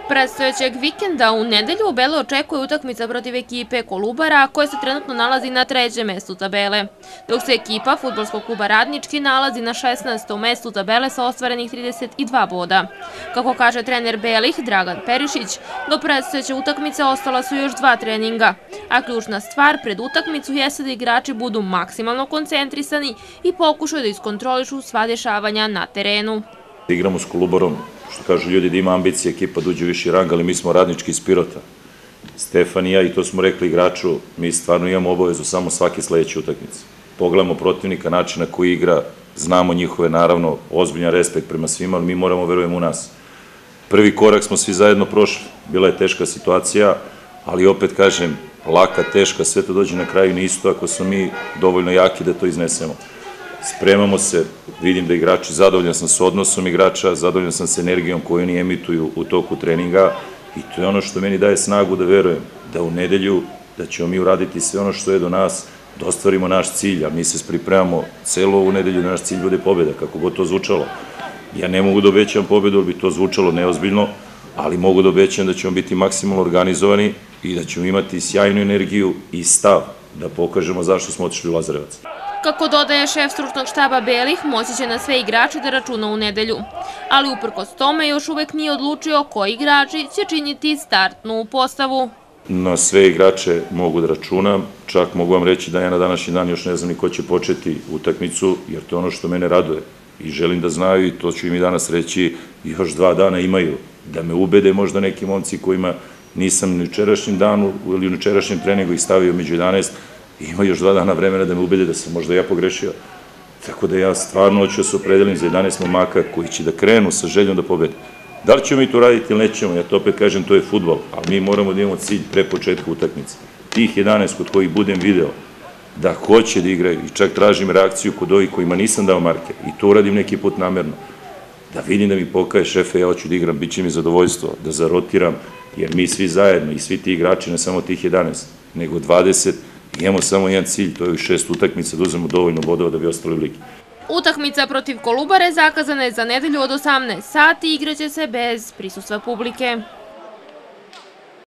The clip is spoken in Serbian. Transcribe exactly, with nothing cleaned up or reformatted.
Predstojećeg vikenda u nedelju Bele očekuje utakmica protiv ekipe Kolubara, koja se trenutno nalazi na trećem mestu tabele, dok se ekipa fudbalskog kluba Radnički nalazi na šesnaestom mestu tabele sa ostvarenih trideset dva boda. Kako kaže trener Belih Dragan Perišić, do predstojeće utakmice ostala su još dva treninga, a ključna stvar pred utakmicu jeste da igrači budu maksimalno koncentrisani i pokušaju da iskontrolišu sva dešavanja na terenu. Igramo s Kolubarom, što kažu ljudi da ima ambicije ekipa da uđe u viši rang, ali mi smo Radnički iz Pirota. Stefan i ja, i to smo rekli igraču, mi stvarno imamo obavezu samo svake sledeće utakmice. Pogledamo protivnika, načina koji igra, znamo njihove, naravno, ozbiljan respekt prema svima, ali mi moramo verujemo u nas. Prvi korak smo svi zajedno prošli, bila je teška situacija, ali opet kažem, laka, teška, sve to dođe na kraju isto ako smo mi dovoljno jaki da to iznesemo. Spremamo se, vidim da igrači, zadovoljan sam s odnosom igrača, zadovoljan sam s energijom koju oni emituju u toku treninga i to je ono što meni daje snagu da verujem, da u nedelju, da ćemo mi uraditi sve ono što je do nas, da ostvarimo naš cilj, a mi se pripremamo celo ovu nedelju da naš cilj bude pobjeda, kako god to zvučalo. Ja ne mogu da obećam pobjedu, ali bi to zvučalo neozbiljno, ali mogu da obećam da ćemo biti maksimalno organizovani i da ćemo imati sjajnu energiju i stav da pokažemo zašto smo otišli u Lazarevac. Kako dodaje šef stručnog štaba Belih, moći će na sve igrače da računa u nedelju. Ali uprkos tome još uvek nije odlučio koji igrači će činiti startnu postavu. Na sve igrače mogu da računam, čak mogu vam reći da ja na današnji dan još ne znam ni ko će početi utakmicu, jer to je ono što mene raduje. I želim da znaju, i to ću im i danas reći, još dva dana imaju, da me ubede možda neki momci kojima nisam u jučerašnjem danu ili u jučerašnjem treningu ih stavio među jedanaest, ima još dva dana vremena da me ubede da sam možda ja pogrešio. Tako da ja stvarno hoću da se opredelim za jedanaest momaka koji će da krenu sa željom da pobede. Da li ćemo mi to raditi ili nećemo, ja to opet kažem, to je fudbal, ali mi moramo da imamo cilj pre početka utakmice. Tih jedanaest kod kojih budem video da hoće da igraju i čak tražim reakciju kod ovih kojima nisam dao marker i to uradim neki put namerno, da vidim da mi pokaje šefe, ja hoću da igram, bit će mi zadovoljstvo, da zarotiram, jer mi svi zajedno i svi ti igrači, ne samo tih jedanaest, nego dvadeset, imamo samo jedan cilj, to je ovih šest utakmica, da uzmemo dovoljno bodova da bi ostali u ligi. Utakmica protiv Kolubare zakazana je za nedelju od osamnaest sati i igraće se bez prisustva publike.